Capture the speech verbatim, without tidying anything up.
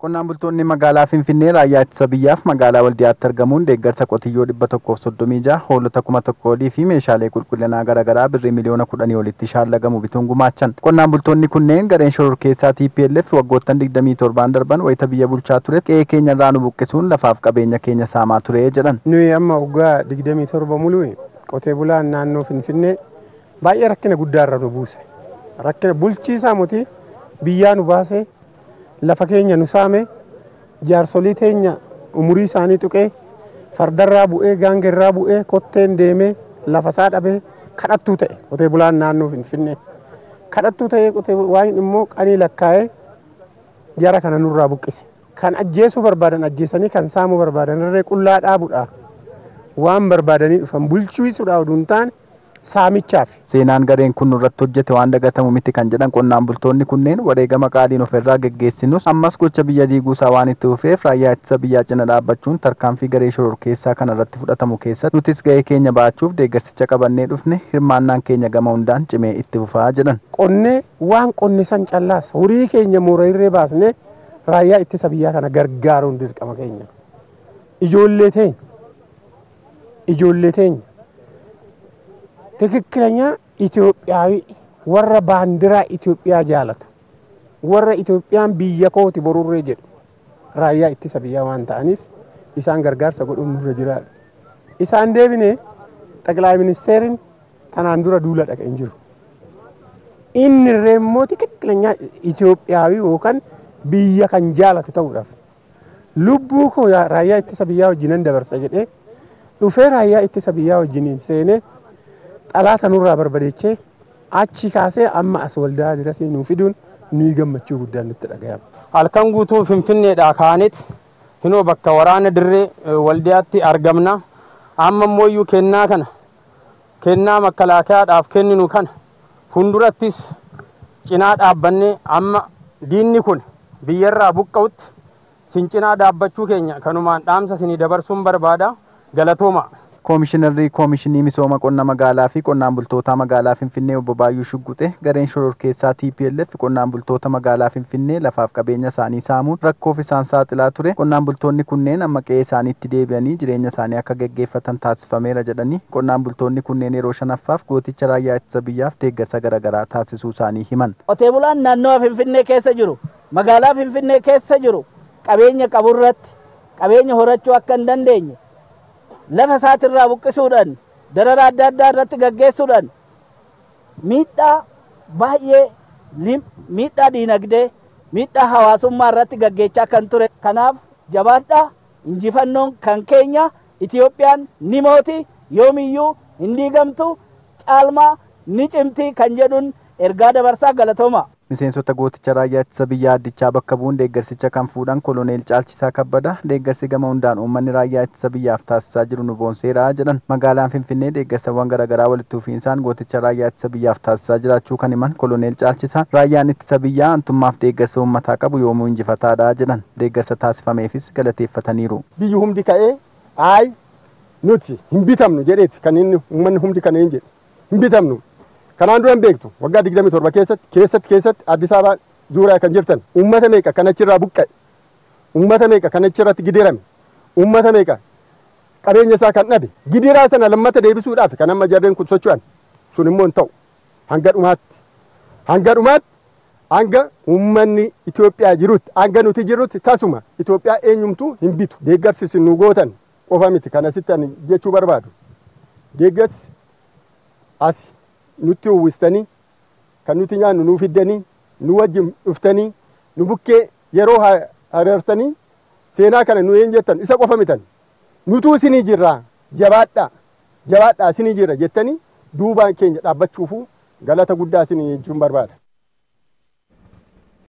Qonnaan bultoonni magaalaa Finfinnee raayyaa ittisa biyyaaf magaalaa Waldiyaatti argamuun deeggarsa qotiyyoo dhibba tokkoof soddomii jaha, hoolota kuma tokko olii fi meeshaalee qulqullinaa garaagaraa birrii miliyoona kudhanii olitti shaallagamu bituun gumaachan. Qonnaan bultoonni kunneen gareen shororkeessaa T P L F waggoottan digdamii torbaan darban wayita biyya bulchaa ture qe'ee keenya irraa nu buqqisuun lafaaf qabeenya keenya saamaa ture jedhan. Nuyi amma waggaa digdamii torba muluu qotee bulaan naannoo Finfinnee baay'ee rakkina guddaa irra nu buuse. Rakkina bulchiisaa muti biyyaa nu baase. Lafa keenya nu saame jaarsolii teenya umurii isaanii tuqee fardarraa bu'ee gaangerraa bu'ee kotteen deemee lafa isaa dhabee kadhattuu ta'e qotee bulaan naannoo Finfinnee kadhattuu ta'ee qotee waan immoo qanii lakkaa'ee jara kana nurraa buqqise. Kan ajjeesuu barbaadan ajjeesanii kan saamuu barbaadan irree qullaa dhaabuudha waan barbaadanii dhufan bulchiisuudha oduun taane saamichaaf. Seenaan gareen kun irratti hojjete waan dagatamu miti kan jedhan qonnaan bultoonni kunneen wareegama qaaliin ofirraa geggeessinus ammas gocha biyya diiguusaa waan itti fufeef raayyaa ittisa biyyaa cina dhaabbachuun tarkaanfii garee shororkeessaa kana irratti fudhatamu keessatti nutis ga'ee keenya ba'achuuf deeggarsicha qabannee dhufne hirmaannaan keenya gama hundaan cimee itti fufaa jedhan. Qonnee waan qonne san callaas horii keenya moora irree baasnee raayyaa ittisa biyyaa kana gargaaruun dirqama keenya. Ijoollee teenya ijoollee teenya ትክክለኛ ኢትዮጵያዊ ወረ ባንዲራ ኢትዮጵያ ጃለቱ ወረ ኢትዮጵያን ቢየኮቲ ቦሩሬ ጀዱ ራያ ኢትሰ ቢያ ዋን ታኒፍ ኢሳን ገርጋርሰ ጎዱ ኑረ ጅራል ኢሳን ዴቢኔ ጠቅላይ ሚኒስቴርን ተናንዱረ ዱለ ደቀ እንጅሩ ኢን ሬሞ ትክክለኛ ኢትዮጵያዊ ወከን ቢየ ከን ጃለቱ ተውራፍ ሉቡ ኮ ራያ ኢትሰ ቢያ ወጅነን ደበርሰ ጀዴ ዱፌ ራያ ኢትሰ ቢያ ወጅኒን ሴኔ ጠላት ኑራ በርበዴቼ አቺ ካሴ አማ አስወልዳ ድረስ ነው ፊዱን ኑ ይገመቹ ጉዳይ እንተደጋያ አልከን ጉቱ ፍንፍኔ ዳካኔት ሂኖ በከ ወራነ ድሬ ወልዲያቲ አርገምና አመሞዩ ከና ከነ ከና መከላከያ ዳፍ ከንኑ ከነ ሁንዱራቲስ ጭና ዳበኔ አማ ዲኒ ኩን ቢየራ ቡቀውት ሲንጭና ዳበቹ ከኛ ከኑማን ዳምሳ ሲኒ ደበርሱን በርባዳ ገለቶማ Koomishinarri Koomishinii Misooma Qonna Magaalaa fi Qonnaan Bultoota Magaalaa Finfinnee Obbo Baayyuu Shugguxee gareen shororkeessaa T P L F qonnaan bultoota magaalaa Finfinnee lafaaf qabeenya isaanii saamuun rakkoof isaan saaxilaa ture. Qonnaan bultoonni kunneen amma qe'ee isaaniitti deebi'anii jireenya isaanii akka geggeeffatan taasifameera jedhanii qonnaan bultoonni kunneen yeroo shanaffaaf gooticha raayyaa ittisa biyyaaf deeggarsa garaagaraa taasisuu isaanii himan. Qotee bulaan naannoo Finfinnee keessa jiru magaalaa Finfinnee keessa jiru qabeenya qaburratti qabeenya horachuu akka hin dandeenye lafa saatirraa buqqisuudhaan darara adda addaa irratti gaggeessuudhaan miidhaa baay'ee miidhaa diinagdee miidhaa hawaasummaa irratti gaggeechaa kan ture. Kanaaf jabaadhaa injifannoon kan keenya Itiyoophiyaan ni mooti yoomiyyuu hin diigamtu caalmaa ni cimti kan jedhuun ergaa dabarsaa galatooma. Miseensota gooticha raayyaa ittisa biyyaa addichaa bakka bu'uun deeggarsicha kan fuudhan koloneel Caalchisaa Kabbada deeggarsi gama hundaan uummanni raayyaa ittisa biyyaaf taasisaa jiru nu boonseera jedhan. Magaalaan Finfinnee deeggarsawwan garaagaraa walitti fufiinsaan gooticha raayyaa ittisa biyyaaf taasisaa jiraachuu kan himan koloneel Caalchisaan raayyaan ittisa biyyaa antummaaf deeggarsa uummataa qabu yoomuu injifataadha jedhan. Deeggarsa taasifameefis galateeffataniiru. Biyyi humdi ka'ee ay nuti hin bitamnu jedheeti kan inni uummanni humdi kana hin jedhe hin bitamnu. Kanaan duran beektu waggaa digdamii torba keessatti keessatti keessatti Addis Ababa zuuraa kan jirtan uummata meeqa kanachirraa buqqa'e uummata meeqa kanachirratti gidirame uummata meeqa qabeenya isaa kan dhabe gidiraa sana lammata deebisuudhaaf kan amma jarreen kun socho'an sun immoo hin ta'u hanga dhumaatti hanga dhumaatti hanga uummanni Itoophiyaa jirutti hanga nuti jirutti tasuma Itoophiyaa eenyumtuu hin bitu. Deeggarsi nu gootan qofa miti kana sittan jechuu barbaadu deeggarsi asi nutti uwwistanii kan nuti nyaannu nu fiddanii nu wajjin dhuftanii nu bukkee yeroo haraartanii seenaa kana nu een jettan isa qofa mitan nutuu isinii jirraa jabaadhaa jabaadhaa isinii jirra jettanii duubaan keenya dhaabbachuufu galata guddaa isinii jechuun barbaada.